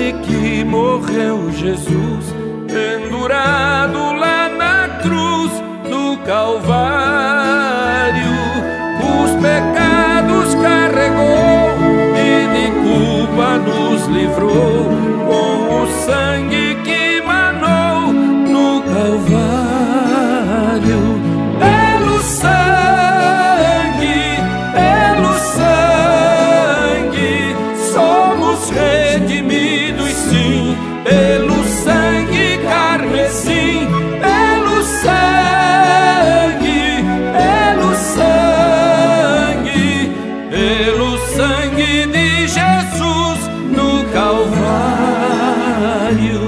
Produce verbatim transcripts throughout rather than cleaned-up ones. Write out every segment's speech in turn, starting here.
sangue que morreu Jesus, pendurado lá na cruz do Calvário. Os pecados carregou e de culpa nos livrou, com o sangue que manou no Calvário. Pelo sangue, pelo sangue, somos redimidos, sim, pelo sangue carmesim, pelo sangue, pelo sangue, pelo sangue de Jesus no Calvário.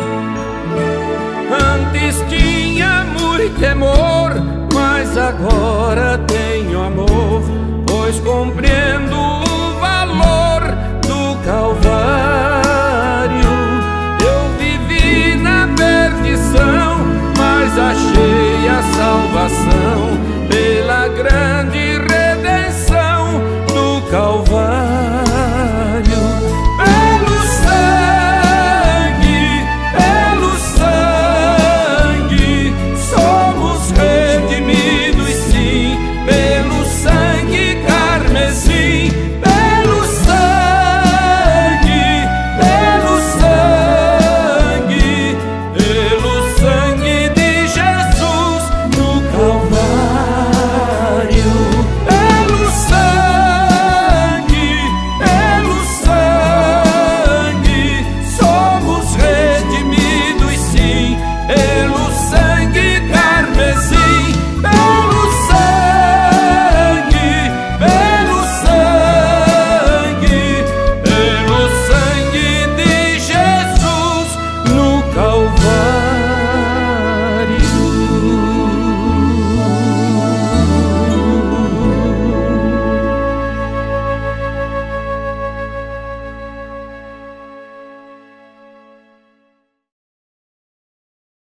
Antes tinha muito temor, mas agora